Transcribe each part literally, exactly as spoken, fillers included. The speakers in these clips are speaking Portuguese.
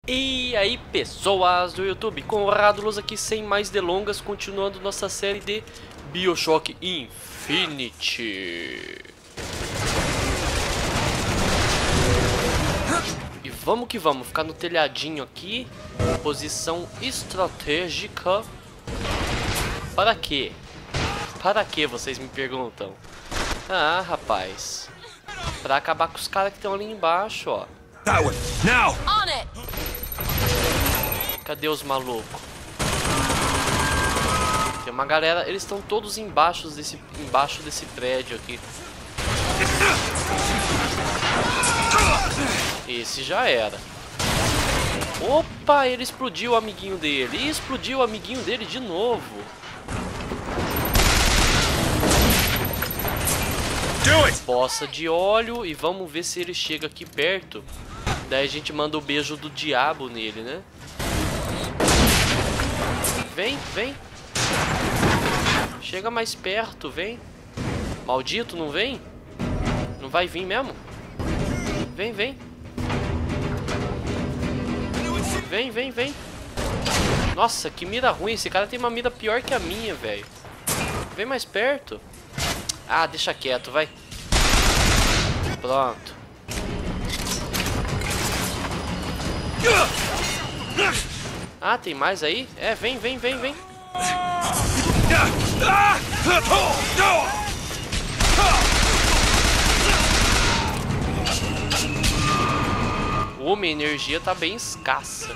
E aí pessoas do YouTube, Conrado Luz aqui sem mais delongas, continuando nossa série de BioShock Infinite. E vamos que vamos, ficar no telhadinho aqui, posição estratégica. Para quê? Para quê, vocês me perguntam? Ah, rapaz, pra acabar com os caras que estão ali embaixo, ó. Cadê os malucos? Tem uma galera, eles estão todos embaixo desse, embaixo desse prédio aqui. Esse já era. Opa, ele explodiu o amiguinho dele. E explodiu o amiguinho dele de novo. Poça de óleo e vamos ver se ele chega aqui perto. Daí a gente manda o beijo do diabo nele, né? Vem, vem. Chega mais perto, vem. Maldito, não vem? Não vai vir mesmo? Vem, vem. Vem, vem, vem. Nossa, que mira ruim. Esse cara tem uma mira pior que a minha, velho. Vem mais perto. Ah, deixa quieto, vai. Pronto. Ah, tem mais aí? É, vem, vem, vem, vem. Ô, minha energia tá bem escassa.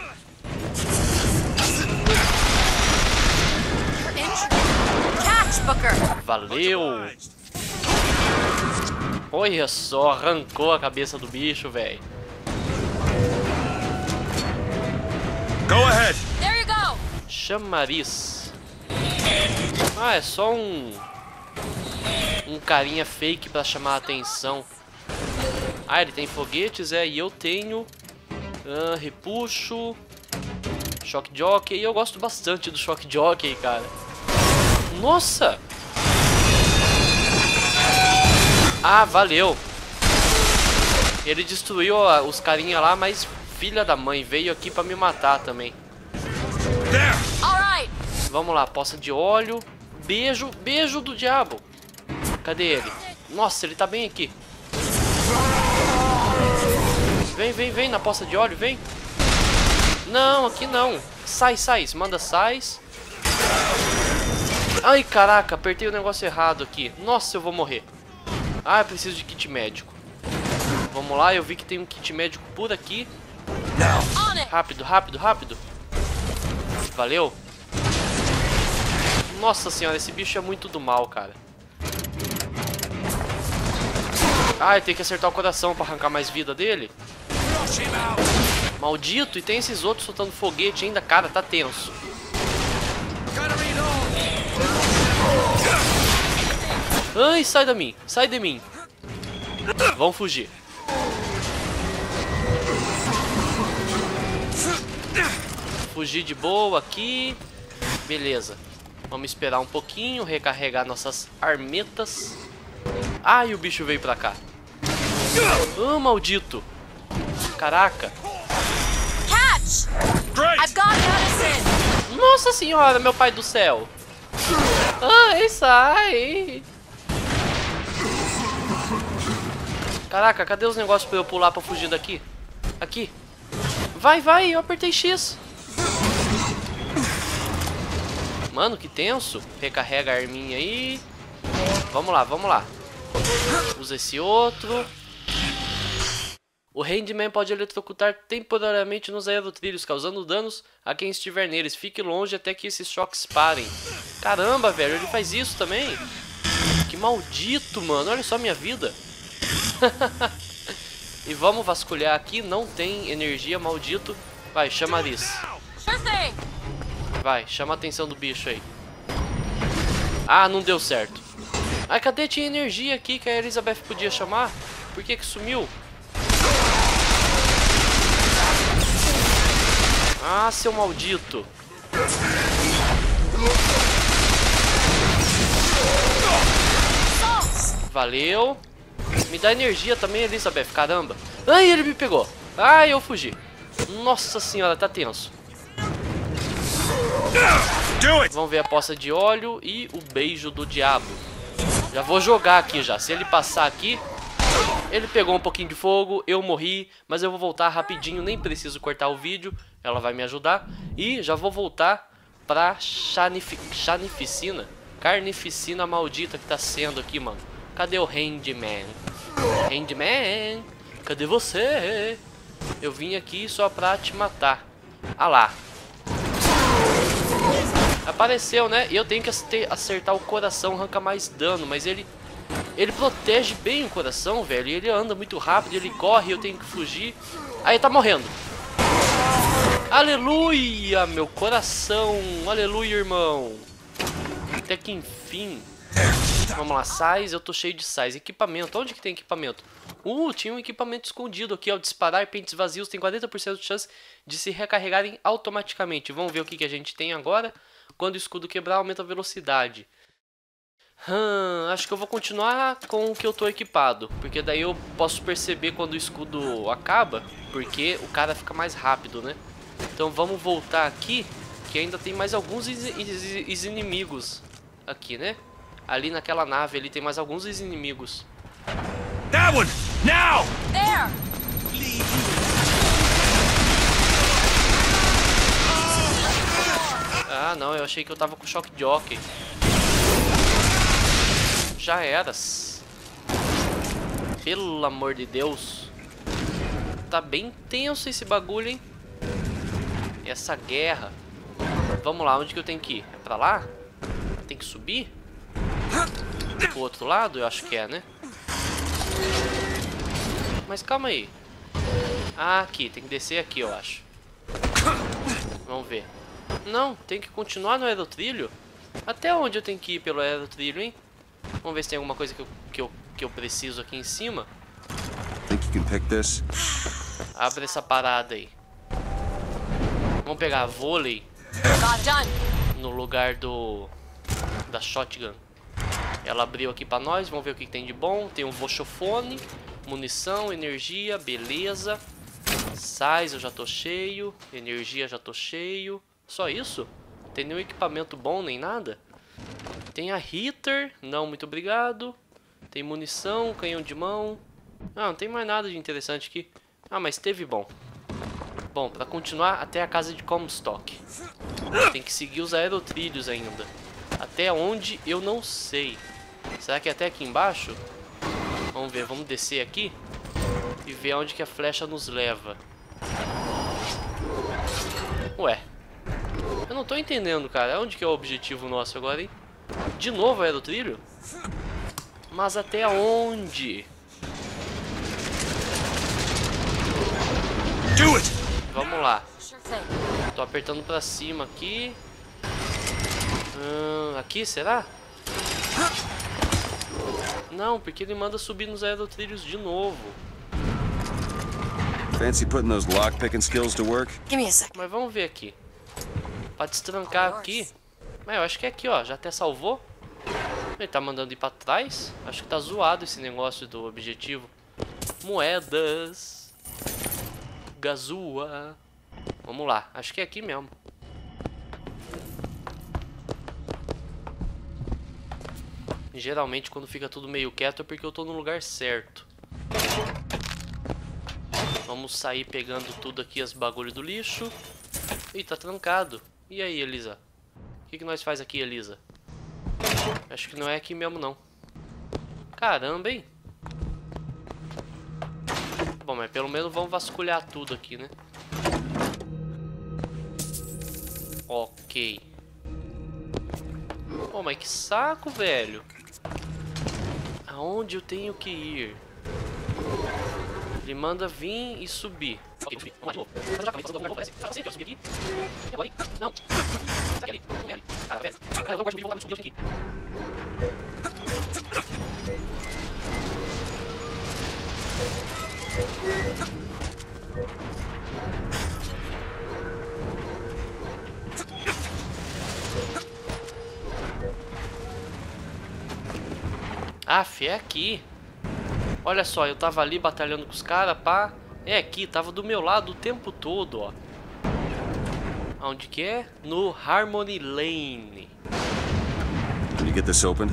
Valeu. Olha só, arrancou a cabeça do bicho, velho. Go ahead. There you go. Chamariz. Ah, é só um um carinha fake pra chamar a atenção. Ah, ele tem foguetes, é, e eu tenho ah, repuxo, Shock Jockey, e eu gosto bastante do Shock Jockey, cara. Nossa! Ah, valeu. Ele destruiu ó, os carinha lá, mas filha da mãe veio aqui pra me matar também. All right. Vamos lá, poça de óleo. Beijo, beijo do diabo. Cadê ele? Nossa, ele tá bem aqui. Vem, vem, vem na poça de óleo, vem. Não, aqui não. Sai, sai, manda sais. Ai, caraca, apertei o negócio errado aqui. Nossa, eu vou morrer. Ah, eu preciso de kit médico. Vamos lá, eu vi que tem um kit médico por aqui. Rápido, rápido, rápido. Valeu. Nossa senhora, esse bicho é muito do mal, cara. Ah, eu tenho que acertar o coração pra arrancar mais vida dele. Maldito, e tem esses outros soltando foguete ainda, cara, tá tenso. Ai, sai de mim, sai de mim. Vamos fugir. Fugir de boa aqui. Beleza. Vamos esperar um pouquinho, recarregar nossas armetas. Ai, o bicho veio pra cá. Ah, maldito. Caraca. Catch. I've got medicine. Nossa senhora, meu pai do céu. Ai, sai. Caraca, cadê os negócios pra eu pular pra fugir daqui? Aqui. Vai, vai, eu apertei X. Mano, que tenso. Recarrega a arminha aí. Vamos lá, vamos lá. Usa esse outro. O Handman pode eletrocutar temporariamente nos aerotrilhos, causando danos a quem estiver neles. Fique longe até que esses choques parem. Caramba, velho, ele faz isso também. Que maldito, mano. Olha só minha vida. E vamos vasculhar aqui. Não tem energia, maldito. Vai, chamariz. Vai, chama a atenção do bicho aí. Ah, não deu certo. Ah, cadê? Tinha energia aqui que a Elizabeth podia chamar. Por que que sumiu? Ah, seu maldito. Valeu. Me dá energia também, Elizabeth, caramba. Ai, ele me pegou. Ai, eu fugi. Nossa senhora, tá tenso. Do it. Vamos ver a poça de óleo e o beijo do diabo. Já vou jogar aqui já. Se ele passar aqui, ele pegou um pouquinho de fogo, eu morri, mas eu vou voltar rapidinho, nem preciso cortar o vídeo, ela vai me ajudar. E já vou voltar pra chanifi chanificina, carnificina maldita que tá sendo aqui, mano. Cadê o Handman? Handman, cadê você? Eu vim aqui só pra te matar. Ah lá. Apareceu, né? E eu tenho que acertar o coração, arranca mais dano. Mas ele ele protege bem o coração, velho. E ele anda muito rápido, ele corre, eu tenho que fugir. Aí tá morrendo. Aleluia, meu coração. Aleluia, irmão. Até que enfim. Vamos lá, sais, eu tô cheio de sais. Equipamento, onde que tem equipamento? Uh, tinha um equipamento escondido aqui, ao disparar pentes vazios tem quarenta por cento de chance de se recarregarem automaticamente. Vamos ver o que, que a gente tem agora. Quando o escudo quebrar, aumenta a velocidade. Hum, acho que eu vou continuar com o que eu tô equipado, porque daí eu posso perceber quando o escudo acaba, porque o cara fica mais rápido, né? Então vamos voltar aqui, que ainda tem mais alguns is is is inimigos aqui, né? Ali naquela nave ali tem mais alguns inimigos. That one! Now! There! Ah, não, eu achei que eu tava com choque de jockey. Já eras. Pelo amor de Deus. Tá bem tenso esse bagulho, hein? Essa guerra. Vamos lá, onde que eu tenho que ir? É pra lá? Tem que subir? Pro outro lado? Eu acho que é, né? Mas calma aí. Ah, aqui, tem que descer aqui, eu acho. Vamos ver. Não, tem que continuar no aerotrilho. Até onde eu tenho que ir pelo aerotrilho, hein? Vamos ver se tem alguma coisa que eu, que eu, que eu preciso aqui em cima. Think you can pick this? Abre essa parada aí. Vamos pegar a vôlei Got done. no lugar do da shotgun. Ela abriu aqui pra nós, vamos ver o que tem de bom. Tem um voxofone, munição, energia, beleza. Sais, eu já tô cheio. Energia, já tô cheio. Só isso? Não tem nenhum equipamento bom, nem nada? Tem a hitter, não, muito obrigado. Tem munição, canhão de mão. Ah, não tem mais nada de interessante aqui. Ah, mas teve bom. Bom, pra continuar até a casa de Comstock. Tem que seguir os aerotrilhos ainda. Até onde eu não sei. Será que é até aqui embaixo? Vamos ver, vamos descer aqui e ver onde que a flecha nos leva. Ué, eu não tô entendendo, cara. Onde que é o objetivo nosso agora, hein? De novo aerotrilho? Mas até onde? Do it! Vamos lá. Sure thing. Tô apertando pra cima aqui. Hum, aqui, será? Não, porque ele manda subir nos aerotrilhos de novo. Fancy putting those lock-picking skills to work? Give me a sec. Mas vamos ver aqui. Pra destrancar aqui. Mas eu acho que é aqui, ó. Já até salvou. Ele tá mandando ir pra trás. Acho que tá zoado esse negócio do objetivo. Moedas. Gazua. Vamos lá. Acho que é aqui mesmo. Geralmente quando fica tudo meio quieto é porque eu tô no lugar certo. Vamos sair pegando tudo aqui, as bagulho do lixo. Ih, tá trancado. E aí, Elisa? O que, que nós faz aqui, Elisa? Acho que não é aqui mesmo, não. Caramba, hein? Bom, mas pelo menos vamos vasculhar tudo aqui, né? Ok. Pô, mas que saco, velho. Aonde eu tenho que ir? Ele manda vir e subir. Ok, subir. Vamos lá de novo. Eu sei que eu subi aqui. E agora? Não. Sai ali. Não é ali. Cara, velho. Cara, eu não gosto de subir, vou lá no subir aqui. Aff, é aqui. Olha só, eu tava ali batalhando com os caras, pá. É aqui, tava do meu lado o tempo todo, ó. Onde que é? No Harmony Lane. Can you get this open?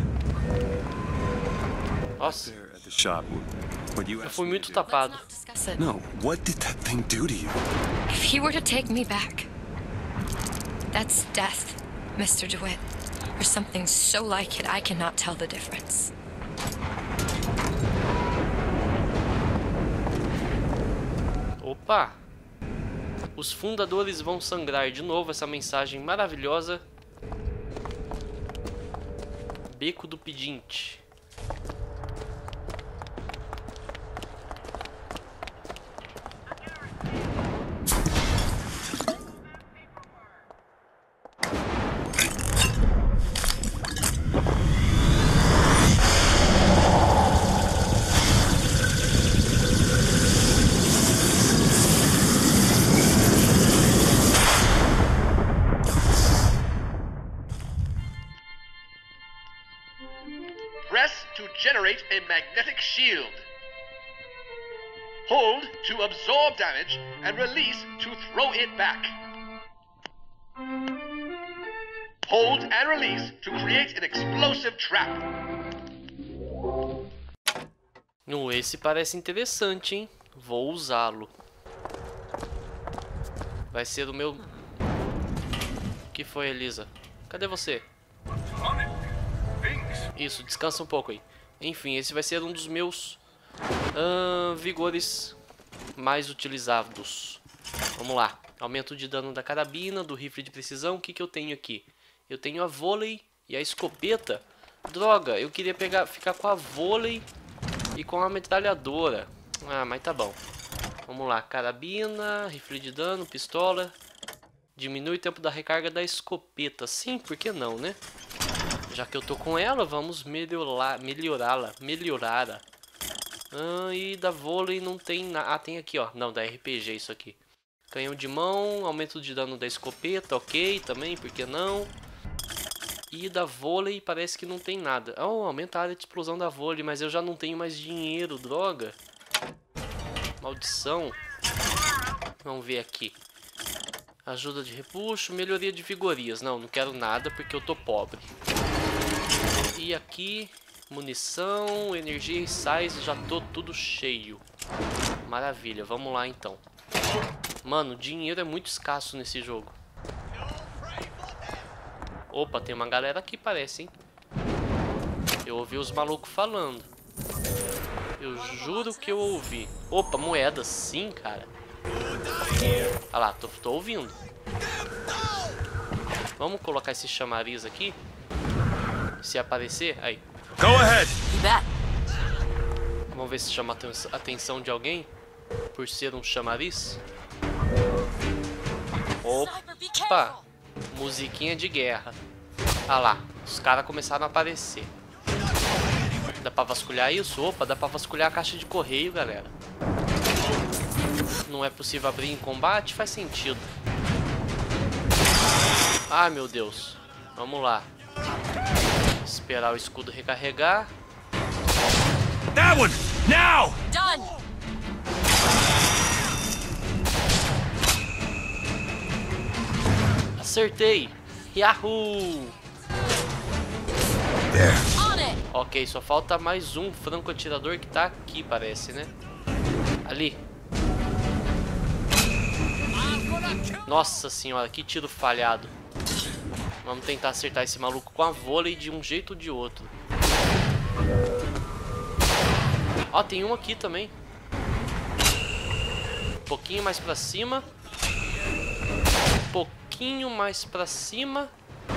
Nossa, There at the shop. What you eu asked fui me muito to do. tapado. Let's not discuss it. No, what did that thing do to you? If he were to take me back, that's death, Mister DeWitt. Or something so like it I cannot tell the difference. Opa! Os fundadores vão sangrar de novo, essa mensagem maravilhosa. Beco do Pedinte. Press to generate a magnetic shield. Hold to absorb damage and release to throw it back. Hold and release to create an explosive trap. Uh, esse parece interessante, hein? Vou usá-lo. Vai ser o meu... O que foi, Elisa? Cadê você? Isso, descansa um pouco aí. Enfim, esse vai ser um dos meus uh, vigores mais utilizados. Vamos lá. Aumento de dano da carabina, do rifle de precisão. O que, que eu tenho aqui? Eu tenho a vôlei e a escopeta. Droga, eu queria pegar, ficar com a vôlei e com a metralhadora. Ah, mas tá bom. Vamos lá. Carabina, rifle de dano, pistola. Diminui o tempo da recarga da escopeta. Sim, por que não, né? Já que eu tô com ela, vamos melhorar, melhorá-la, melhorá-la. Ah, e da vôlei não tem nada. Ah, tem aqui, ó. Não, da R P G isso aqui. Canhão de mão, aumento de dano da escopeta, ok, também, por que não? E da vôlei parece que não tem nada. Oh, aumenta a área de explosão da vôlei, mas eu já não tenho mais dinheiro, droga. Maldição. Vamos ver aqui. Ajuda de repuxo, melhoria de vigorias. Não, não quero nada porque eu tô pobre. E aqui, munição, energia e sais, já tô tudo cheio. Maravilha, vamos lá então. Mano, dinheiro é muito escasso nesse jogo. Opa, tem uma galera aqui parece, hein? Eu ouvi os malucos falando. Eu juro que eu ouvi. Opa, moedas, sim, cara. Olha lá, tô, tô ouvindo. Vamos colocar esse chamariz aqui. Se aparecer, aí. Go ahead. You bet. Vamos ver se chama a atenção de alguém. Por ser um chamariz. Sniper, be Opa, careful. musiquinha de guerra. Ah lá, os caras começaram a aparecer. Dá pra vasculhar isso? Opa, dá pra vasculhar a caixa de correio, galera. Não é possível abrir em combate? Faz sentido. Ah, meu Deus. Vamos lá. Esperar o escudo recarregar. That one! Now! Done. Acertei. Yahoo! There. On it. Ok, só falta mais um franco-atirador que tá aqui, parece, né? Ali. Nossa senhora, que tiro falhado. Vamos tentar acertar esse maluco com a vôlei de um jeito ou de outro. Ó, tem um aqui também. Um pouquinho mais pra cima. Um pouquinho mais pra cima.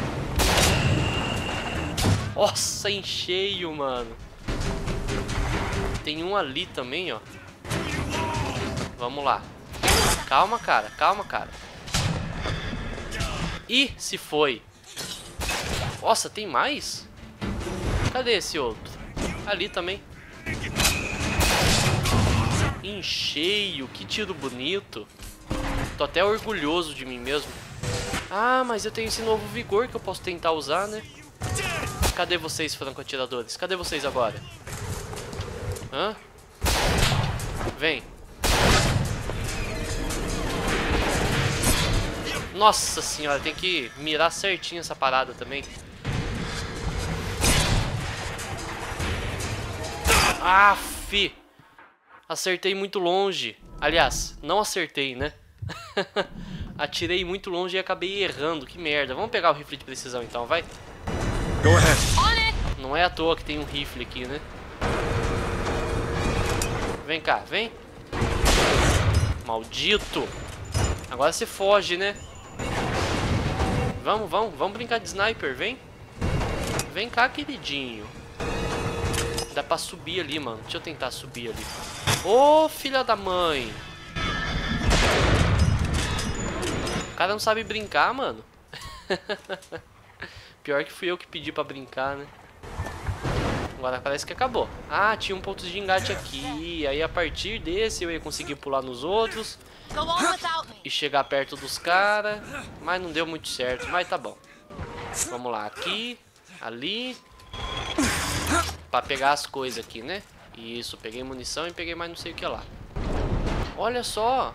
Nossa, em cheio, mano. Tem um ali também, ó. Vamos lá. Calma, cara. Calma, cara. Ih, se foi. Nossa, tem mais? Cadê esse outro? Ali também. Em cheio. Que tiro bonito. Tô até orgulhoso de mim mesmo. Ah, mas eu tenho esse novo vigor que eu posso tentar usar, né? Cadê vocês, franco-atiradores? Cadê vocês agora? Hã? Vem. Nossa senhora, tem que mirar certinho essa parada também. Aff! Acertei muito longe. Aliás, não acertei, né? Atirei muito longe e acabei errando. Que merda. Vamos pegar o rifle de precisão então, vai? Go ahead. Não é à toa que tem um rifle aqui, né? Vem cá, vem. Maldito. Agora você foge, né? Vamos, vamos, vamos brincar de sniper, vem. Vem cá, queridinho. Dá pra subir ali, mano. Deixa eu tentar subir ali. Ô, oh, filha da mãe. O cara não sabe brincar, mano. Pior que fui eu que pedi pra brincar, né? Agora parece que acabou. Ah, tinha um ponto de engate aqui. Aí a partir desse eu ia conseguir pular nos outros e chegar perto dos caras. Mas não deu muito certo, mas tá bom. Vamos lá, aqui, ali. Pra pegar as coisas aqui, né? Isso, peguei munição e peguei mais não sei o que lá. Olha só.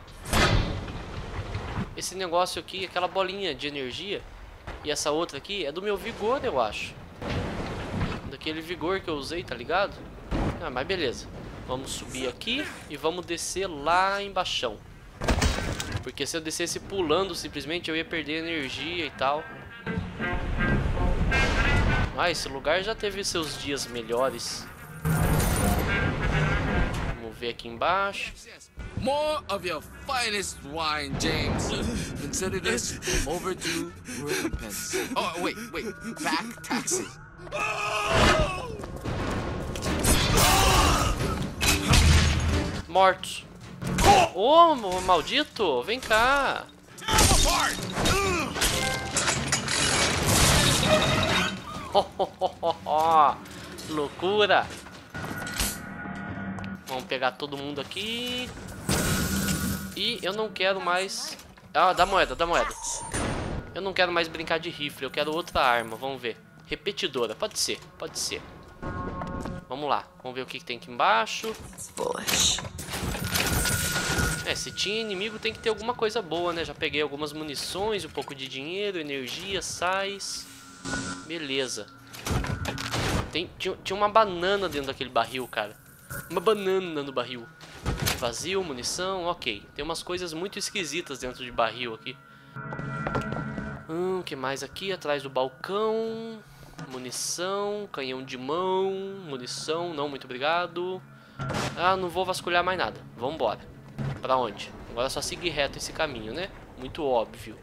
Esse negócio aqui, aquela bolinha de energia. E essa outra aqui é do meu vigor, eu acho. Daquele vigor que eu usei, tá ligado? Ah, mas beleza. Vamos subir aqui e vamos descer lá embaixo. Porque se eu descesse pulando simplesmente eu ia perder energia e tal. Ah, esse lugar já teve seus dias melhores. Vamos ver aqui embaixo. More of your finest wine, James. Consider this overdue recompense. Oh, wait, wait. Back taxi. Mortos. Ô, oh, maldito, vem cá. Oh, oh, oh, oh, oh. Loucura. Vamos pegar todo mundo aqui. E eu não quero mais... Ah, dá moeda, dá moeda. Eu não quero mais brincar de rifle, eu quero outra arma, vamos ver. Repetidora, pode ser, pode ser. Vamos lá, vamos ver o que, que tem aqui embaixo. É, se tinha inimigo tem que ter alguma coisa boa, né? Já peguei algumas munições, um pouco de dinheiro, energia, sais. Beleza. Tem, tinha, tinha uma banana dentro daquele barril, cara. Uma banana no barril. Vazio, munição, ok. Tem umas coisas muito esquisitas dentro de barril aqui. Hum, o que mais aqui? Atrás do balcão. Munição, canhão de mão. Munição, não, muito obrigado. Ah, não vou vasculhar mais nada. Vambora. Pra onde? Agora é só seguir reto esse caminho, né? Muito óbvio.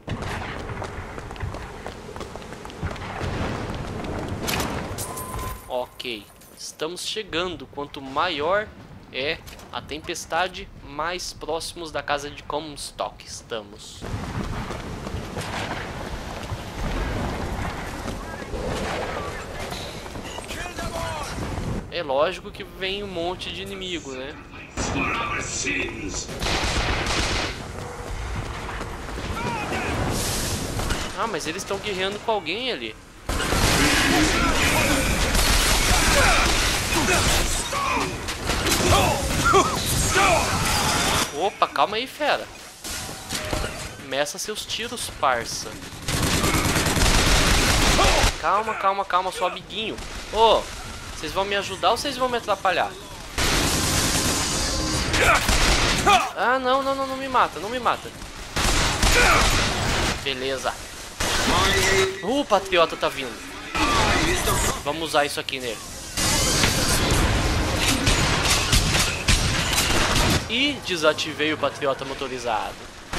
Ok. Estamos chegando. Quanto maior é a tempestade, mais próximos da casa de Comstock estamos. É lógico que vem um monte de inimigo, né? Ah, mas eles estão guerreando com alguém ali. Opa, calma aí, fera. Meça seus tiros, parça. Calma, calma, calma, sou amiguinho. Ô, oh, vocês vão me ajudar ou vocês vão me atrapalhar? Ah, não, não, não, não me mata, não me mata. Beleza. Uh, o patriota tá vindo. Vamos usar isso aqui nele. E desativei o patriota motorizado.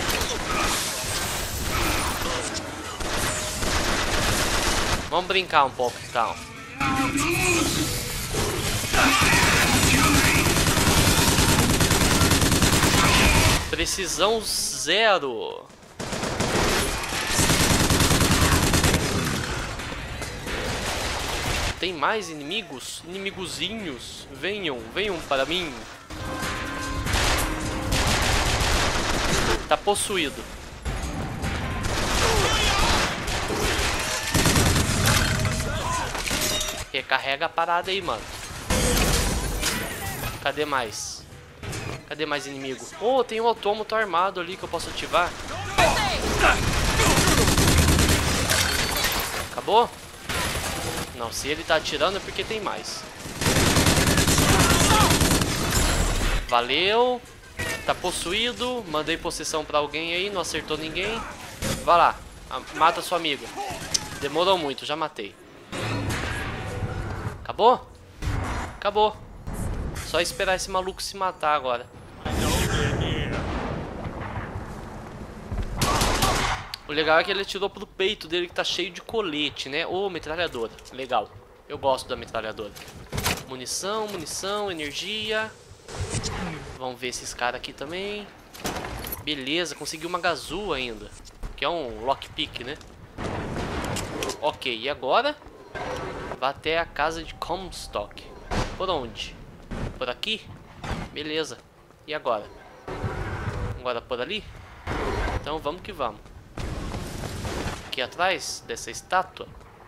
Vamos brincar um pouco, então. Precisão zero. Tem mais inimigos? Inimigozinhos? Venham, venham para mim. Tá possuído. Recarrega a parada aí, mano. Cadê mais? Cadê mais inimigo? Oh, tem um autômato armado ali que eu posso ativar. Acabou? Não, se ele tá atirando é porque tem mais. Valeu. Tá possuído. Mandei possessão pra alguém aí, não acertou ninguém. Vai lá, mata sua amiga. Demorou muito, já matei. Acabou? Acabou. Só esperar esse maluco se matar agora. O legal é que ele atirou pro peito dele, que tá cheio de colete, né? Ô, metralhadora. Legal. Eu gosto da metralhadora. Munição, munição, energia. Vamos ver esses caras aqui também. Beleza, consegui uma gazoo ainda. Que é um lockpick, né? Ok, e agora? Vai até a casa de Comstock. Por onde? Por aqui? Beleza. E agora? Agora por ali? Então vamos que vamos. Aqui atrás dessa estátua.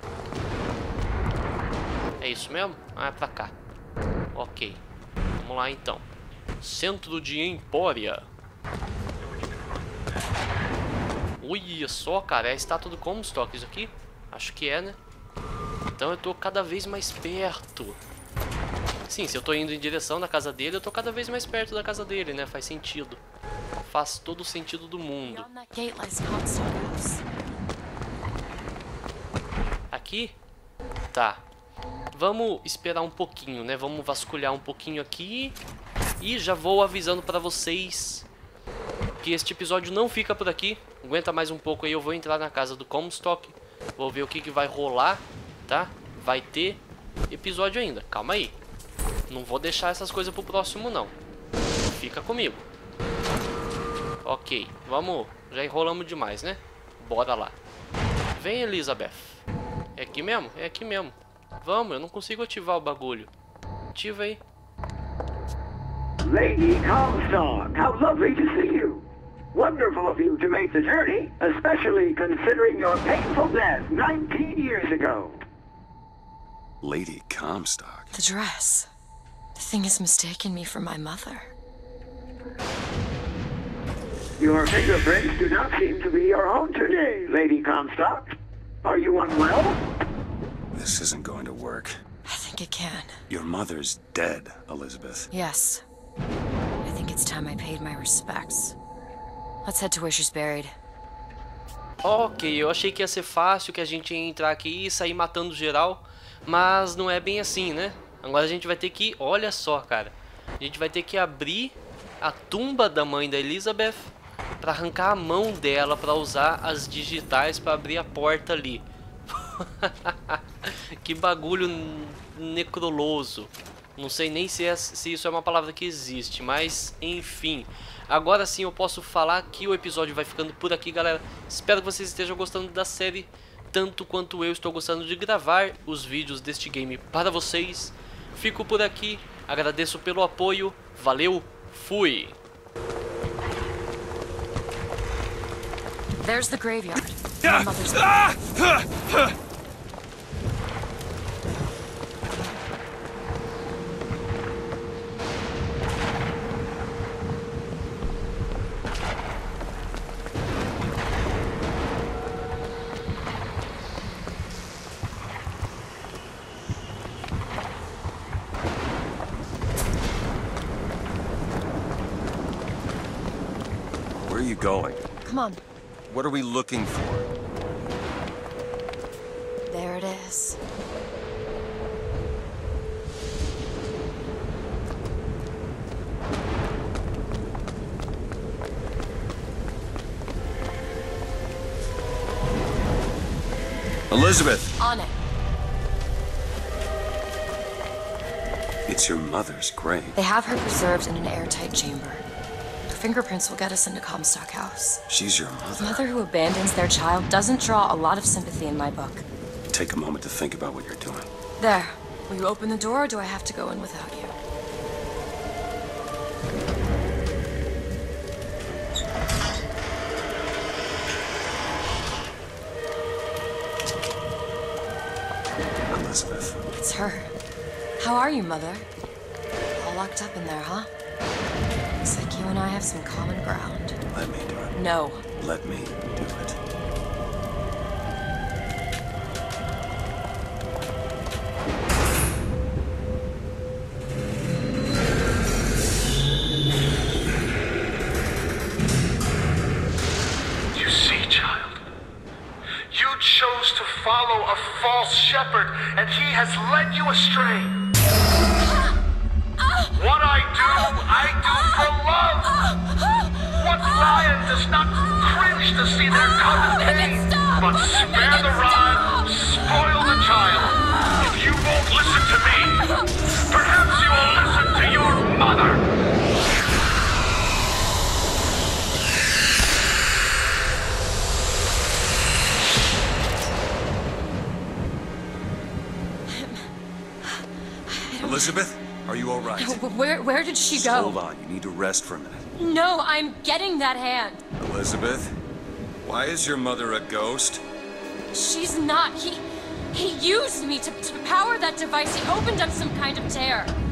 É isso mesmo? Ah, é pra cá. Ok. Vamos lá então. Centro de Empória. Olha só, cara. É a estátua do Comstock isso aqui? Acho que é, né? Então eu tô cada vez mais perto. Sim, se eu tô indo em direção da casa dele, eu tô cada vez mais perto da casa dele, né? Faz sentido. Faz todo o sentido do mundo. Aqui? Tá. Vamos esperar um pouquinho, né? Vamos vasculhar um pouquinho aqui. E já vou avisando pra vocês que este episódio não fica por aqui. Aguenta mais um pouco aí, eu vou entrar na casa do Comstock. Vou ver o que, que vai rolar, tá? Vai ter episódio ainda, calma aí. Não vou deixar essas coisas pro próximo, não. Fica comigo. Ok, vamos. Já enrolamos demais, né? Bora lá. Vem, Elizabeth. É aqui mesmo? É aqui mesmo. Vamos, eu não consigo ativar o bagulho. Ativa aí. Lady Comstock, how lovely to see you. Wonderful of you to make the journey, especially considering your painful death nineteen years ago. Lady Comstock? The dress. The thing has mistaken me for my mother. Your fingerprints do not seem to be your own today, Lady Comstock. Are you unwell? This isn't going to work. I think it can. Your mother's dead, Elizabeth. Yes. I think it's time I paid my respects. Let's head to where she's buried. Ok, eu achei que ia ser fácil, que a gente ia entrar aqui e sair matando geral. Mas não é bem assim, né? Agora a gente vai ter que... Olha só, cara. A gente vai ter que abrir a tumba da mãe da Elizabeth pra arrancar a mão dela, pra usar as digitais pra abrir a porta ali. Que bagulho necroloso. Não sei nem se, é, se isso é uma palavra que existe, mas enfim. Agora sim eu posso falar que o episódio vai ficando por aqui, galera. Espero que vocês estejam gostando da série tanto quanto eu estou gostando de gravar os vídeos deste game para vocês. Fico por aqui, agradeço pelo apoio, valeu, fui! There's the graveyard. My mother's there. Where are you going? Come on. What are we looking for? There it is. Elizabeth! On it. It's your mother's grave. They have her preserved in an airtight chamber. Her fingerprints will get us into Comstock House. She's your A mother. mother who abandons their child doesn't draw a lot of sympathy in my book. Take a moment to think about what you're doing. There. Will you open the door, or do I have to go in without you? Elizabeth. It's her. How are you, Mother? All locked up in there, huh? Looks like you and I have some common ground. Let me do it. No. Let me do it. see, child? You chose to follow a false shepherd, and he has led you astray. What I do, I do for love. What lion does not cringe to see their cub in pain? But spare the rod, spoil the child. If you won't listen to me, perhaps you will listen to your mother. Elizabeth, are you all right? Where, where did she Just go? hold on. You need to rest for a minute. No, I'm getting that hand. Elizabeth, why is your mother a ghost? She's not. He, he used me to, to power that device. He opened up some kind of tear.